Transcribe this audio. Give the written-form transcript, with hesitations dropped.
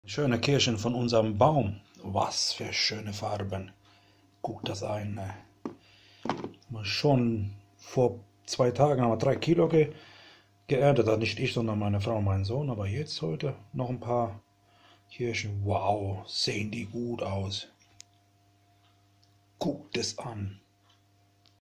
Schöne Kirschen von unserem Baum. Was für schöne Farben. Guckt das ein. Ne? Schon vor 2 Tagen haben wir 3 Kilo geerntet. Also nicht ich, sondern meine Frau und mein Sohn. Aber jetzt heute noch ein paar Kirschen. Wow, sehen die gut aus. Guckt es an.